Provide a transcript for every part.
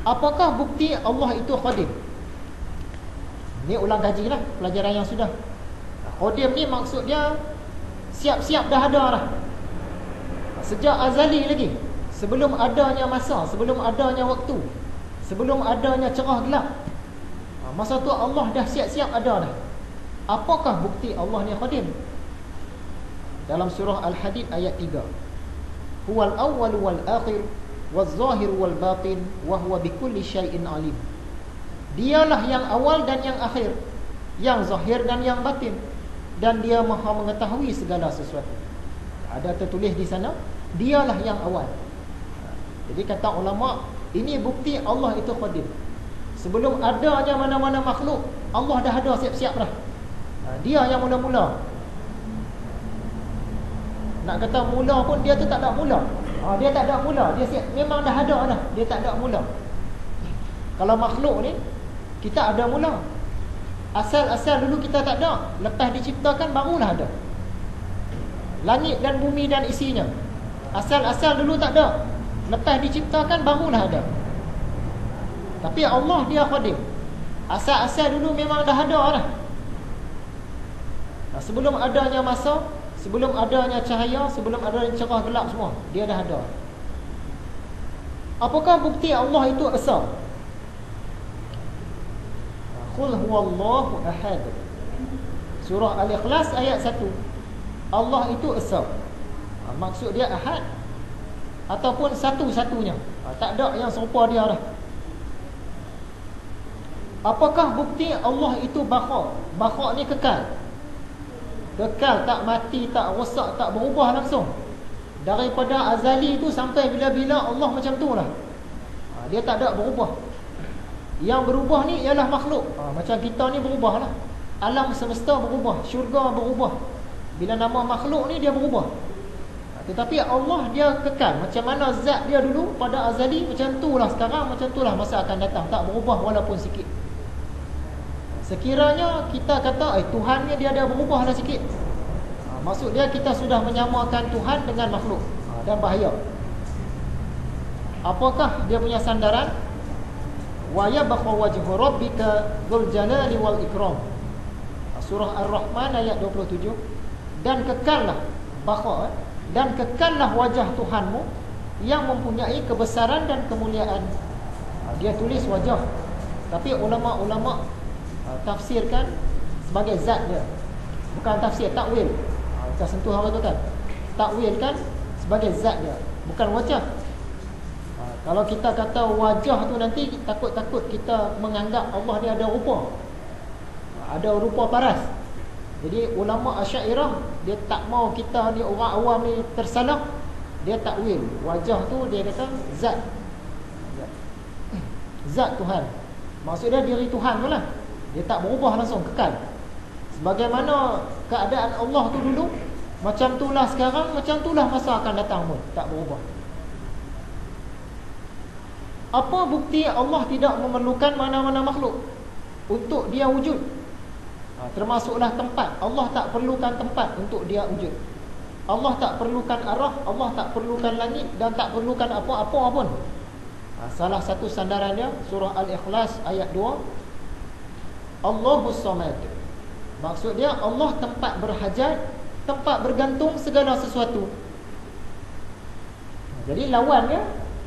Apakah bukti Allah itu qadim? Ni ulang kaji lah pelajaran yang sudah. Qadim ni maksud dia siap-siap dah ada dah. Sejak azali lagi, sebelum adanya masa, sebelum adanya waktu, sebelum adanya cerah gelap, masa tu Allah dah siap-siap ada dah. Apakah bukti Allah ni qadim? Dalam surah Al-Hadid ayat 3, huwal awwal wal akhir wal zahir wal batin wa huwa bikulli syai'in alim. Dialah yang awal dan yang akhir, yang zahir dan yang batin, dan dia maha mengetahui segala sesuatu. Ada tertulis di sana, dialah yang awal. Jadi kata ulama, ini bukti Allah itu qadim. Sebelum adanya mana-mana makhluk, Allah dah ada siap-siap dah. Dia yang mula-mula. Nak kata mula pun dia tu tak ada mula. Dia tak ada mula, dia siap, memang dah ada dah. Dia tak ada mula. Kalau makhluk ni kita ada mula. Asal-asal dulu kita tak ada, lepas diciptakan barulah ada. Langit dan bumi dan isinya, asal-asal dulu tak ada, lepas diciptakan barulah ada. Tapi Allah dia qadim. Asal-asal dulu memang dah ada dah. Sebelum adanya masa, sebelum adanya cahaya, sebelum adanya cerah gelap semua, dia dah ada. Apakah bukti Allah itu esa? Qul huwallahu ahad. Surah Al-Ikhlas ayat 1. Allah itu esa. Maksud dia ahad ataupun satu-satunya. Tak ada yang serupa dia dah. Apakah bukti Allah itu baqa? Baqa ni kekal. Kekal, tak mati, tak rosak, tak berubah langsung. Daripada azali tu sampai bila-bila Allah macam tu lah. Dia tak ada berubah. Yang berubah ni ialah makhluk. Macam kita ni berubah lah. Alam semesta berubah, syurga berubah. Bila nama makhluk ni dia berubah. Tetapi Allah dia kekal. Macam mana zat dia dulu pada azali, macam tu lah sekarang, macam tu lah masa akan datang. Tak berubah walaupun sikit. Sekiranya kita kata Tuhan ni dia ada berubah lah sikit, maksud dia kita sudah menyamakan Tuhan dengan makhluk, dan bahaya. Apakah dia punya sandaran? Wa yabqa wajhu rabbika dzul jalali wal ikram. Surah Ar-Rahman ayat 27. Dan kekallah, baqa, dan kekallah wajah Tuhanmu yang mempunyai kebesaran dan kemuliaan. Dia tulis wajah, tapi ulama-ulama tafsirkan sebagai zat dia. Bukan tafsir, takwil. Kita sentuh apa tu kan? Takwil kan sebagai zat dia, bukan wajah. Kalau kita kata wajah tu nanti takut-takut kita menganggap Allah dia ada rupa. Ada rupa paras. Jadi ulama Asy'ariyah dia tak mau kita ni orang awam ni tersalah. Dia takwil. Wajah tu dia kata zat. Zat Tuhan. Maksud dia diri Tuhan tu lah. Dia tak berubah langsung, kekal. Sebagaimana keadaan Allah tu dulu, macam itulah sekarang, macam itulah masa akan datang pun, tak berubah. Apa bukti Allah tidak memerlukan mana-mana makhluk untuk dia wujud? Termasuklah tempat. Allah tak perlukan tempat untuk dia wujud. Allah tak perlukan arah, Allah tak perlukan langit, dan tak perlukan apa-apa pun. Salah satu sandarannya surah Al-Ikhlas ayat 2. Allahus Samad. Maksud dia Allah tempat berhajat, tempat bergantung segala sesuatu. Jadi lawannya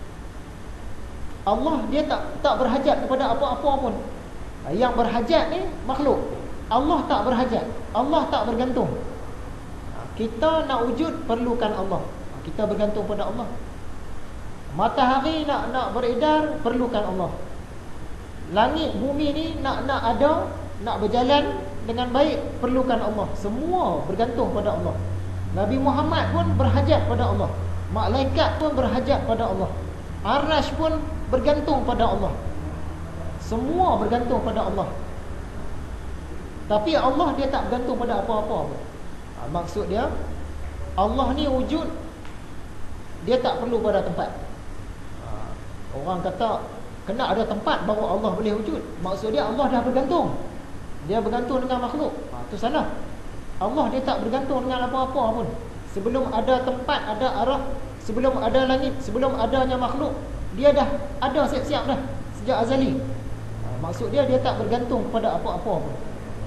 Allah dia tak berhajat kepada apa-apa pun. Yang berhajat ni makhluk. Allah tak berhajat, Allah tak bergantung. Kita nak wujud perlukan Allah. Kita bergantung pada Allah. Matahari nak beredar perlukan Allah. Langit bumi ni nak ada, nak berjalan dengan baik perlukan Allah. Semua bergantung pada Allah. Nabi Muhammad pun berhajat pada Allah. Malaikat pun berhajat pada Allah. Arasy pun bergantung pada Allah. Semua bergantung pada Allah. Tapi Allah dia tak bergantung pada apa-apa pun. Maksud dia Allah ni wujud, dia tak perlu pada tempat. Orang kata kena ada tempat baru Allah boleh wujud. Maksud dia Allah dah bergantung. Dia bergantung dengan makhluk. Itu salah. Allah dia tak bergantung dengan apa-apa pun. Sebelum ada tempat, ada arah, sebelum ada langit, sebelum adanya makhluk, dia dah ada siap-siap dah. sejak azali. Maksud dia tak bergantung kepada apa-apa pun.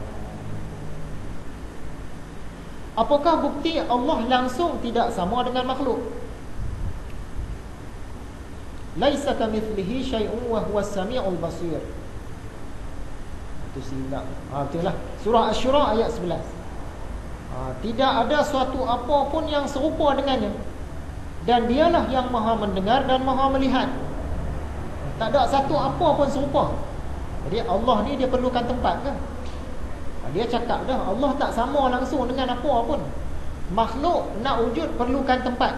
Apakah bukti Allah langsung tidak sama dengan makhluk? Laisa kamitslihi syai'un wa huwas samiul basir. Itu silap. Betul lah. Surah Asy-Syura ayat 11. Tidak ada suatu apa pun yang serupa dengannya, dan dialah yang maha mendengar dan maha melihat. Tak ada satu apa pun serupa. Jadi Allah ni dia perlukan tempat ke? Dia cakap dah, Allah tak sama langsung dengan apa pun. Makhluk nak wujud perlukan tempat.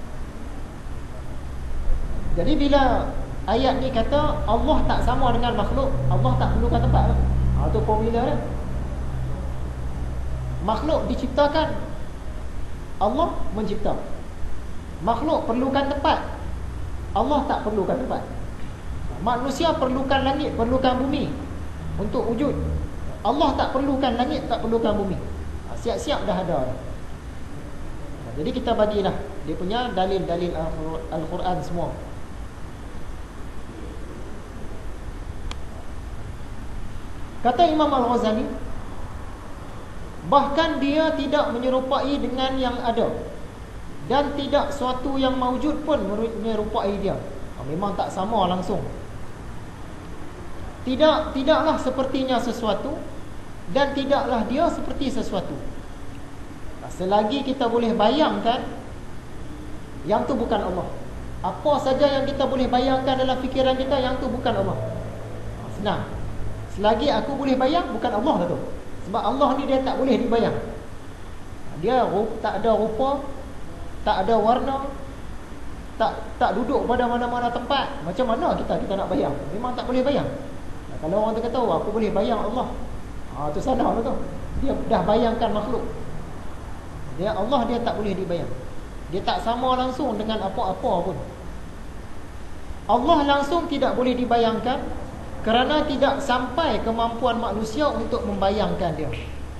Jadi bila ayat ni kata Allah tak sama dengan makhluk, Allah tak perlukan tempat ke? Itu formula dia. Makhluk diciptakan, Allah mencipta. Makhluk perlukan tempat, Allah tak perlukan tempat. Manusia perlukan langit, perlukan bumi untuk wujud. Allah tak perlukan langit, tak perlukan bumi. Siap-siap dah ada. Jadi kita bagilah dia punya dalil-dalil Al-Quran semua. Kata Imam Al-Ghazali, bahkan dia tidak menyerupai dengan yang ada, dan tidak suatu yang mawjud pun menyerupai dia. Memang tak sama langsung. Tidaklah sepertinya sesuatu, dan tidaklah dia seperti sesuatu. Selagi kita boleh bayangkan, yang tu bukan Allah. Apa saja yang kita boleh bayangkan dalam fikiran kita, yang tu bukan Allah. Senang. Selagi aku boleh bayang, bukan Allah lah tu. Sebab Allah ni dia tak boleh dibayang. Dia tak ada rupa, tak ada warna, tak duduk pada mana-mana tempat. Macam mana kita nak bayang? Memang tak boleh bayang. Kalau orang tu kata, aku boleh bayang Allah, tu salah lah tu. Dia dah bayangkan makhluk. Allah dia tak boleh dibayang. Dia tak sama langsung dengan apa-apa pun. Allah langsung tidak boleh dibayangkan, kerana tidak sampai kemampuan manusia untuk membayangkan dia.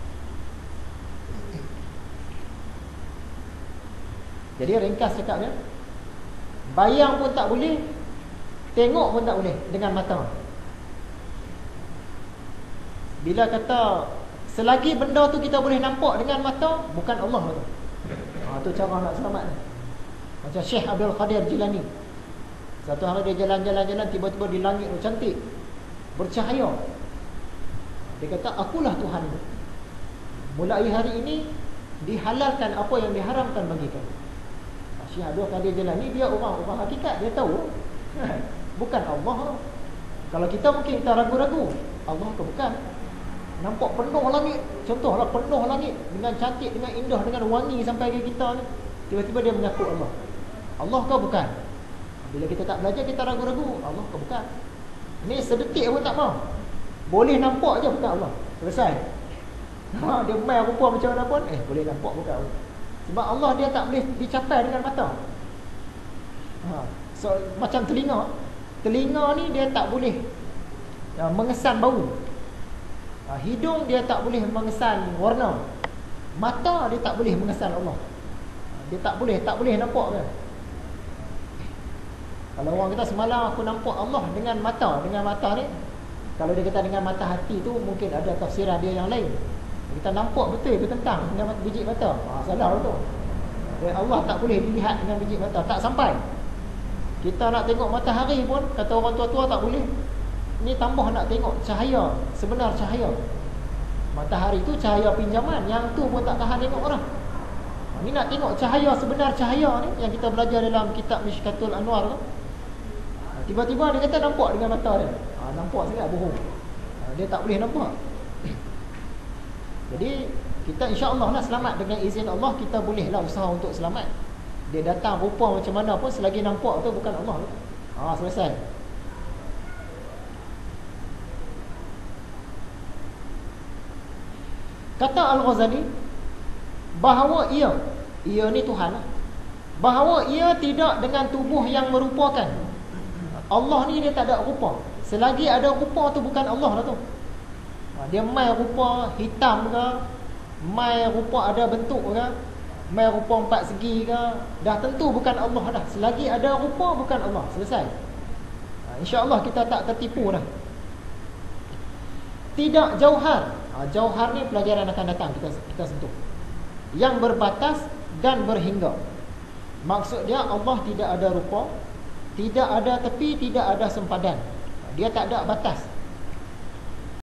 Jadi ringkas cakapnya, bayang pun tak boleh, tengok pun tak boleh dengan mata. Bila kata selagi benda tu kita boleh nampak dengan mata, bukan Allah tu. Tu cara nak selamat ni. Macam Syekh Abdul Qadir Jilani. Satu hari dia jalan-jalan, tiba-tiba di langit tu cantik, bercahaya. Dia kata, akulah Tuhan. Mulai hari ini dihalalkan apa yang diharamkan bagi kamu. Syekh Abdul Qadir Jilani dia orang hakikat, dia tahu bukan Allah. Kalau kita mungkin kita ragu-ragu, Allah ke bukan. Nampak penuh langit, contohlah penuh langit dengan cantik, dengan indah, dengan wangi sampai ke kita ni. Tiba-tiba dia mengaku Allah. Allah ke bukan? Bila kita tak belajar, kita ragu-ragu, Allah ke bukan? Ni sedetik pun tak mau. Boleh nampak je bukan Allah. Selesai. Dia main rupa macam mana pun, boleh nampak bukan Allah. Sebab Allah dia tak boleh dicapai dengan mata. So macam telinga. Telinga ni dia tak boleh mengesan bau. Hidung dia tak boleh mengesan warna. Mata dia tak boleh mengesan Allah. Dia tak boleh nampak kan. Kalau orang kata semalam aku nampak Allah dengan mata ni, kalau dia kata dengan mata hati tu mungkin ada tafsiran dia yang lain. Kita nampak betul ke tentang dengan biji mata. Salah tu. Allah tak boleh dilihat dengan biji mata, tak sampai. Kita nak tengok matahari pun kata orang tua-tua tak boleh. Ni tambah nak tengok cahaya, sebenar cahaya. Matahari tu cahaya pinjaman, yang tu pun tak tahan tengok orang. Ni nak tengok cahaya, sebenar cahaya ni yang kita belajar dalam kitab Mishkatul Anwar tu. Tiba-tiba dia kata nampak dengan mata dia. Nampak sangat bohong. Dia tak boleh nampak. Jadi kita insya-Allah lah selamat dengan izin Allah. Kita bolehlah usaha untuk selamat. Dia datang rupa macam mana pun, selagi nampak tu bukan Allah. Selesai. Kata Al-Ghazali bahawa ia ni Tuhan, bahawa ia tidak dengan tubuh yang merupakan. Allah ni dia tak ada rupa. Selagi ada rupa tu bukan Allah lah tu. Dia mai rupa hitam ke, mai rupa ada bentuk ke, mai rupa empat segi ke, dah tentu bukan Allah dah. Selagi ada rupa bukan Allah. Selesai. InsyaAllah kita tak tertipu dah. Tidak jauhar. Jauhar ni pelajaran akan datang kita sentuh. Yang berbatas dan berhingga. Maksud dia Allah tidak ada rupa, tidak ada tepi, tidak ada sempadan. Dia tak ada batas.